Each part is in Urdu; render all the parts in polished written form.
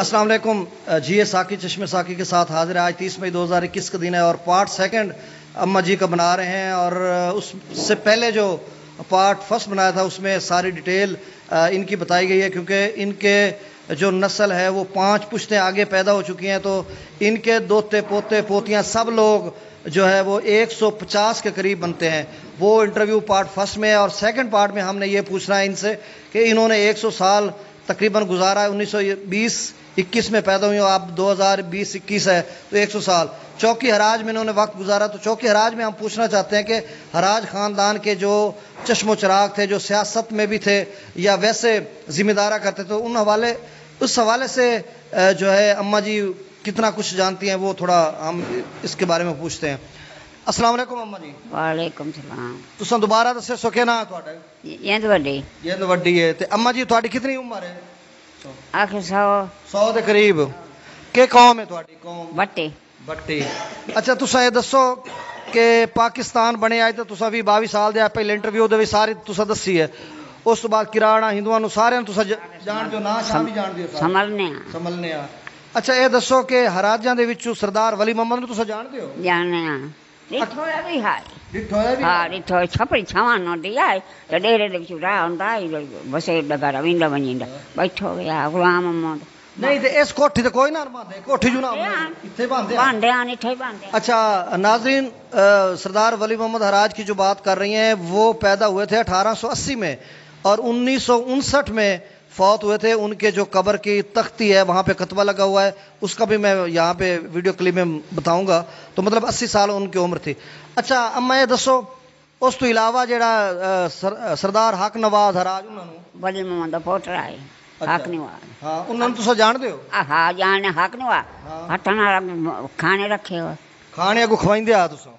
السلام علیکم جی اے ساکی چشمے ساکی کے ساتھ حاضر ہے. آج 30 مئی 2021 کا دن ہے اور پارٹ سیکنڈ اماں جی کا بنا رہے ہیں. اور اس سے پہلے جو پارٹ فرسٹ بنایا تھا اس میں ساری ڈیٹیل ان کی بتائی گئی ہے, کیونکہ ان کے جو نسل ہے وہ 5 پشتیں آگے پیدا ہو چکی ہیں, تو ان کے دوتے پوتے پوتیاں سب لوگ جو ہے وہ 150 کے قریب بنتے ہیں. وہ انٹرویو پارٹ فرسٹ میں ہے, اور سیکنڈ پارٹ میں ہم نے یہ پوچھنا ہے ان سے کہ انہوں نے 100 سال تقریباً گزارا ہے. 1920-21 میں پیدا ہوئی, اور اب 2020-21 ہے تو 100 سال. چوکی حراج میں انہوں نے وقت گزارا, تو چوکی حراج میں ہم پوچھنا چاہتے ہیں کہ حراج خاندان کے جو چشم و چراغ تھے, جو سیاست میں بھی تھے یا ویسے ذمہ دارہ کرتے تھے, اس حوالے سے جو ہے اماں جی کتنا کچھ جانتی ہیں, وہ تھوڑا ہم اس کے بارے میں پوچھتے ہیں. السلام علیکم اماں جی. وعلیکم السلام. تساں دوبارہ دسے سو کہ نا تہاڈا یہ وڈی یہ وڈی ہے. تے اماں جی تہاڈی کتنی عمر ہے؟ آخر 100 دے قریب. کہ قوم ہے تہاڈی؟ قوم بٹی. بٹی. اچھا تساں یہ دسو کہ پاکستان بنے آئے تو تساں بھی 22 سال دے پہلے انٹرویو دے ساری تساں دسی ہے, اس تو بعد کراڑا ہندوؤں نو سارے تساں جان دیو, نا شام بھی جان دیو, سمجھنے آ. اچھا یہ دسو کہ حراجاں دے وچوں سردار ولی محمد نو تساں جان دیو؟ جاننے آ. ڈٹھویا بھی ہے. ہاں ڈٹھو چھپڑی چھوان نو دی آئے تو ڈیرے دے وچ راہ ہوندا ہے, بسے ڈگا روندا ونجیندا بیٹھو گیا غلام محمد. نہیں تے اس کوٹھی تے کوئی نہ باندھے, کوٹھی جو نہ ایتھے باندھے ایتھے باندھے. اچھا ناظرین, سردار ولی محمد حراج کی جو بات کر رہی ہیں وہ پیدا ہوئے تھے 1880 میں اور 1959 میں فوت ہوئے تھے. ان کے جو قبر کی تختی ہے وہاں پہ کتبہ لگا ہوا ہے, اس کا بھی میں یہاں پہ ویڈیو کلپ میں بتاؤں گا. تو مطلب 80 سال ان کی عمر تھی. اچھا اما یہ دسو اس تو علاوہ جڑا سردار حق نواز حراج انہوں ولی محمد دا پوترا ہے حق نواز. ہاں انہوں نے تساں جان دیو؟ ہاں جاننے حق نواز. ہتھاں نال کھانے رکھے ہوئے, کھانے کو کھوائندے آ تساں.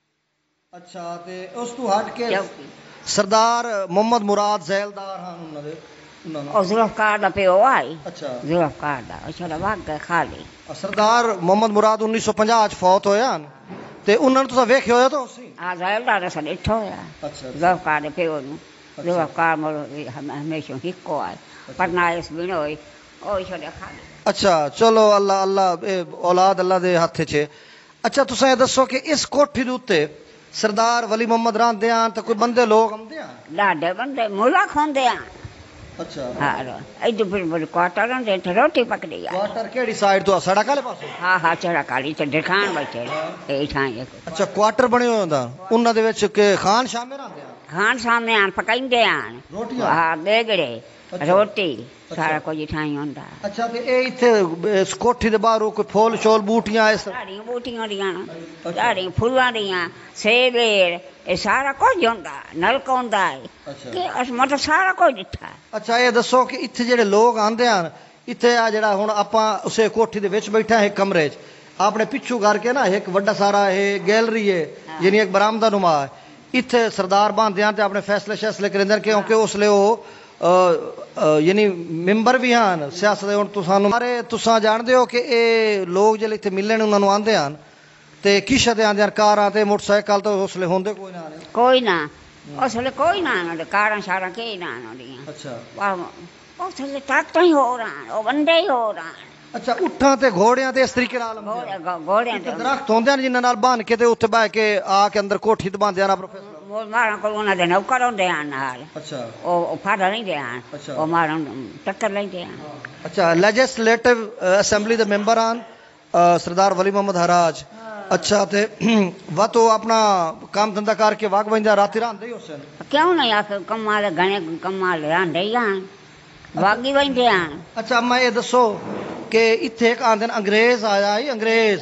اچھا تے اس تو ہٹ کے سردار محمد مراد ذیلدار ہاں انہوں نے ذوالفقار دا پیو آئی. اچھا ذوالفقار دا اچھا واگ گئے خالی. سردار محمد مراد 1950 فوت ہویا تے انہوں نے تساں ویکھیا ہویا تو اسی؟ ہاں ذیلدار دا ڈٹھو ہویا. اچھا ذوالفقار دے پیو نو ذوالفقار ہمیشہ ہکو آئے پرنائش بھی ہوئی او چھڑے خالی. اچھا چلو اللہ اولاد اللہ دے ہاتھ چے. اچھا تساں یہ دسو کہ اس کوٹھی دے اوتے سردار ولی محمد راندے آن تو کوئی بندے لوگ آندے آن؟ لاڈے بندے مولا کھوندے آن. اچھا ہاں ایڈو بڑے کوارٹر ہوندے تے روٹی پکڑی آ. کوارٹر کیڑی سائیڈ تو سڑک والے پاسے؟ ہاں سڑک والی تے دکان بیٹھے اے ٹھاں. اچھا کوارٹر بنے ہوئے ہوندا انہاں دے وچ کہ خان شامل آندے آن؟ خان سامنے آن پکائندے آن روٹیاں. ہاں بیگڑے روٹی سارا کچھ ٹھائی ہوندا. اچھا تے اے ایتھے اس کوٹھی دے باہر کوئی پھول شول بوٹیاں اس ساریاں بوٹیاں دیاں ساریاں پھلاں دیاں سیب اے سارا کچھ ہوندا, نلکا ہوندا ہے کہ اس مطلب سارا کچھ ڈٹھا. اچھا یہ دسو کہ اتھے جڑے لوگ آندے آن اتھے آ جڑا ہن آپاں اسے کوٹھی دے وچ بیٹھا ہے کمرے چ, آپ نے پچھو کر کے نا ایک وڈا سارا ہے گیلری ہے یعنی ایک برآمدہ نما ہے, اتھے سردار باندھے آن تے اپنے فیصلے کریندے کیونکہ اس لیے وہ یعنی ممبر بھی ہیں سیاست. ہن تساں جان دیو کہ اے لوگ جلے اتنے ملن انہوں نے آندے آن تے کی شتے آندے آن کاراں تے موٹر سائیکل تو اس لیے ہوندے کوئی نہ آنے کوئی نہ اس لیے کوئی نہ آنے کاراں شاراں کے نہ آنے. اچھا اس لیے ٹاکٹاں ہی ہو رہا او بندے ہی ہو رہا. اچھا اٹھاں تے گھوڑیاں تے اس طریقے نال گھوڑیاں تے درخت ہوندے ہیں جنہاں نال بان کے تے اوتے بیٹھ کے آ کے اندر کوٹھی تے باندھے آنا پروفیسر وہ مارن کو انہاں دے نوکر ہوندے ہیں نال. اچھا او پھڑ نہیں دے آن او مارن ٹکر لیندے ہیں. اچھا لیجسلیٹو اسمبلی دے ممبر آن سردار ولی محمد حراج. اچھا تے وہ تو اپنا کام دھندا کر کے واگ ویندا راتی راندے ہی حسین کیوں نہیں آکھے کمال گھنے کمال راندے ہی آن واگی ویندا. اچھا میں یہ دسو کہ اتھے ایک آندن انگریز آیا ہی انگریز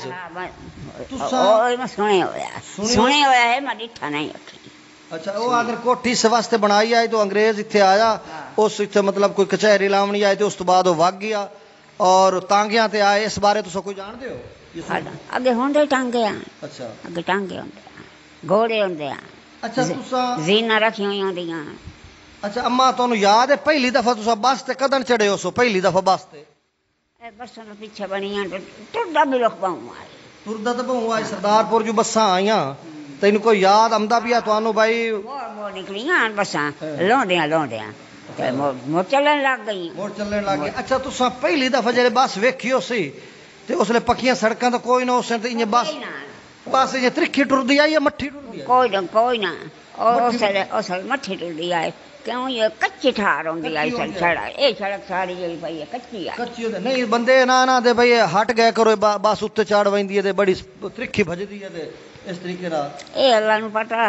سنے ہویا ہے میں ڈٹھا نہیں. اچھا وہ آندر کوٹھی اس واسطے بنائی آئی تو انگریز اتھے آیا, اس اتھے مطلب کوئی کچہری لاونی آئی تو اس تو بعد وہ وگ گیا اور ٹانگیاں تے آئے. اس بارے تو کوئی جان دیو؟ اگے ہوندے ٹانگے آن. اچھا اگے ٹانگے ہوندے گھوڑے ہوندے آن. اچھا تساں زیناں رکھی ہوئی ہوندیاں. اچھا اما تانوں یاد ہے پہلی دفعہ تساں بس تے کدن چڑھے ہو سو؟ پہلی دفعہ بس تے بساں پیچھے بنیاں ٹردا بھی لوگ پاؤں آئے ٹردا تے پاؤں آئے سردار پور جو بساں آئیاں تین کو یاد آمدا پیا تانوں بھائی؟ مور نکلیاں بساں لوندیاں مڑ چلن لگ گئی مڑ چلن لگ گئی اچھا تساں پہلی دفعہ جڑے بس ویکھیو سی تے اس لے پکیاں سڑکاں تے کوئی نہ اسے تے انج بس یہ ترکھی ٹردی آئی یا مٹھی ٹردی آئی کوئی نہ اس مٹھی ٹردی آئے کیوں یہ کچی ٹھار ہوندی آئی سڑک اے سڑک ساری جڑی پئی ہے کچی ہے کچی نہیں بندے نہ دے بھئی ہٹ گئے کرو بس اتتے چڑھ ویندی ہے تے بڑی ترکھی بھجدی ہے تے اس طریقے نال اے اللہ نو پتہ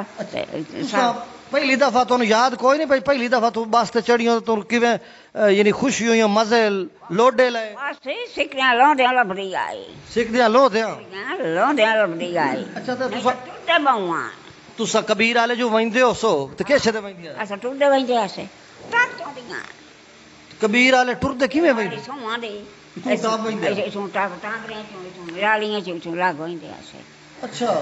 پہلی دفعہ تو یاد کوئی نہیں بھائی پہلی دفعہ تو بس تے چڑھیوں تو کیویں یعنی خوشی ہوئی مزے لوڈے لے بس سکھیاں لوندیاں لبڑی آئی سکھدیاں لوندیاں لبڑی آئی اچھا تے ٹوٹے بہواں تسا کبیر والے جو ویندے ہو سو تے کیسے تے ویندے اسا ٹوٹے ویندے اسے ٹاک چوندیاں کبیر والے ٹردے کیویں ویندے سوواں دے ٹاپ ویندے ایسے سوں ٹاک ٹانگریاں چوں رالیاں چوں لگ ویندے اسے اچھا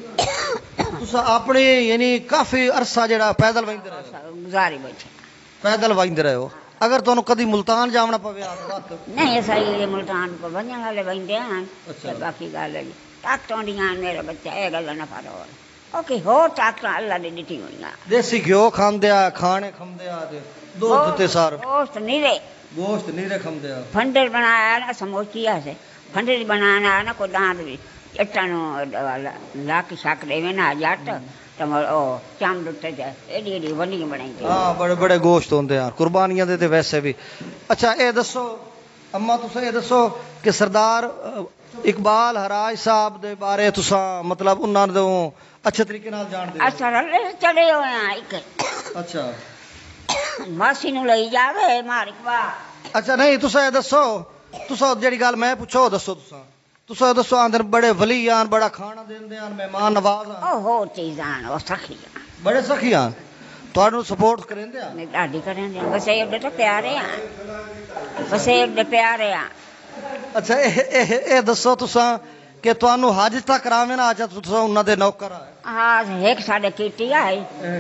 تسا اپنے یعنی کافی عرصہ جڑا پیدل ویندے رہے گزاری بیٹھے پیدل ویندے رہے ہو اگر تانوں کدی ملتان جاونا پوے نہیں ایسا یہ ملتان کو ونجن والے ویندے ہیں باقی گل ہے ٹاک چوندیاں میرا بچہ اے گل نہ پارو اوکے ہو ٹاک اللہ نے ڈٹی ہوئیاں دیسی گھیو کھاندیا کھانے کھمدیا تے دودھ تے سار گوشت نیرے کھمدیا پھنڈر بنایا نا سموچیا سے پھنڈر بنانا نا کو دانت بھی چٹانو لاک شاک دے نا جٹ تم او چاند تے ایڈی ایڈی ونی بنائی ہاں بڑے بڑے گوشت ہوندے ہیں قربانیاں دے تے ویسے بھی اچھا اے دسو اما تساں اے دسو کہ سردار اقبال ہراج صاحب دے بارے تساں مطلب انہاں دے اچھے طریقے نال جان دے اچھا چڑے ہوئے ہیں ایک اچھا ماسی نو لئی جاوے مار اقبال اچھا نہیں تساں اے دسو تساں جڑی گل میں پوچھو دسو تساں دسو اندر بڑے ولی آن بڑا کھانا دیندے آن مہمان نواز آن او ہو چیزاں او سخی بڑے سخی آن تانوں سپورٹ کریندے آن میں ڈاڈی کریندے بس ایڈے تے پیارے ہیں بس ایڈے پیارے ہیں اچھا اے دسو تساں کہ تانوں حج تک کراویں نا اچھا تساں انہاں دے نوکر ہاں ایک ساڈے کیتی آئی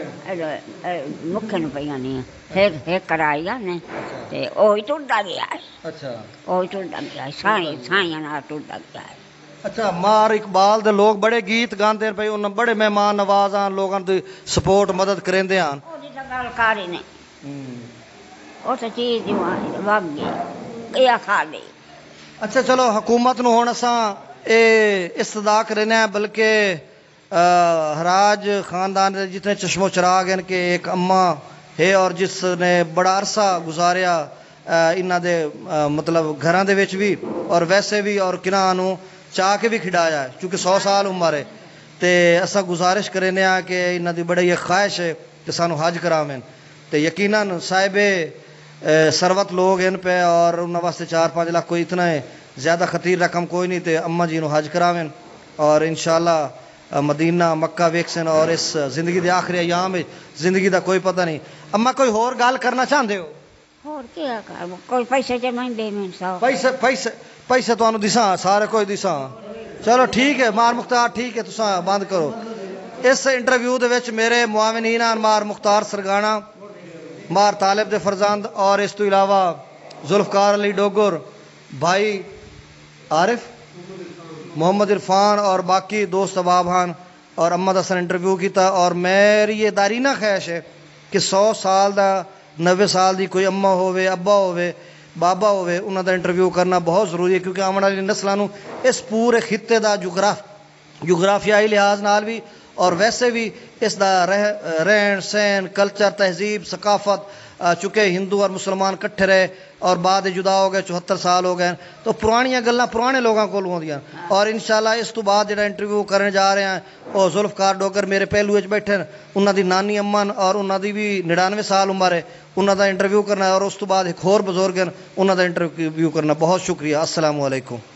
مکھن پਈاں نہیں ایک کرائی نے تے اوہی ٹردا گیا اچھا اوہی ٹردا گیا سائیں نال ٹردا گیا اچھا مار اقبال دے لوگ بڑے گیت گاندے بھئی انہاں بڑے مہمان نوازاں لوگاں دی سپورٹ مدد کریندے ہن او دی گل کاری نے او تے چیز دی وگ گئی اے کھا لے اچھا چلو حکومت نو ہن اساں اے استدا کرنے ہیں بلکہ ہراج خاندان دے جتنے چشم و چراغ ہیں کہ ایک اماں ہے اور جس نے بڑا عرصہ گزاریا انہاں دے مطلب گھراں دے وچ بھی اور ویسے بھی اور کناں نو چاہ کے بھی کھڈایا ہے چونکہ 100 سال عمر ہے تے اسا گزارش کرنے ہیں کہ انہاں دی بڑی خواہش ہے کہ سانو حج کراویں تے یقیناً صاحب ثروت لوگ ہیں پہ اور انہاں واسطے 4-5 لاکھ کوئی اتنا ہے زیادہ خطیر رقم کوئی نہیں تے اماں جی نو حج کراویں اور انشاءاللہ مدینہ مکہ ویکسن اور اس زندگی دے آخری ایام زندگی دا کوئی پتہ نہیں اما کوئی اور گل کرنا چاہندے ہو اور کیا کر کوئی پیسے جمائیں میں پیسے تو دساں سارے کوئی دساں چلو ٹھیک ہے مار مختار ٹھیک ہے تساں بند کرو اس انٹرویو دے وچ میرے معاونین مار مختار سرگانا مار طالب دے فرزند اور اس تو علاوہ ذوالفقار علی ڈوگر بھائی عارف محمد عرفان اور باقی دوست احباب ہیں اور اما دا سن انٹرویو کیتا اور میری یہ دارینہ خواہش ہے کہ 100 سال دا 90 سال دی کوئی اما ہووے ابا ہووے بابا ہووے انہاں دا انٹرویو کرنا بہت ضروری ہے کیونکہ آنے والی نسلاں نو اس پورے خطے دا جغرافیائی لحاظ نال بھی اور ویسے بھی اس دا رہن سہن کلچر تہذیب ثقافت چونکہ ہندو اور مسلمان کٹھے رہے اور بعد جدا ہو گئے 74 سال ہو گئے تو پرانیاں گلاں پرانے لوگاں کول ہوندیاں اور انشاءاللہ اس تو بعد جڑا انٹرویو کرنے جا رہے ہیں وہ ذوالفقار ڈوگر میرے پہلو وچ بیٹھے ہیں انہاں دی نانی اماں اور انہاں دی بھی 99 سال عمر ہے انہاں دا انٹرویو کرنا ہے اور اس تو بعد ایک اور بزرگ ہیں انہاں دا انٹرویو کرنا بہت شکریہ السلام علیکم